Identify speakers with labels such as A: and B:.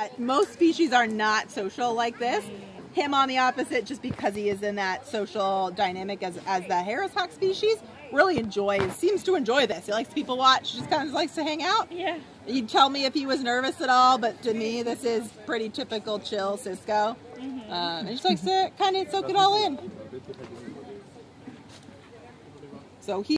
A: Most species are not social like this. Him on the opposite, just because he is in that social dynamic as the Harris hawk species, really seems to enjoy this. He likes people watch, just kind of likes to hang out.
B: Yeah.
A: You'd tell me if he was nervous at all, but to me, this is pretty typical chill Cisco. And he just likes to kind of soak it all in. So he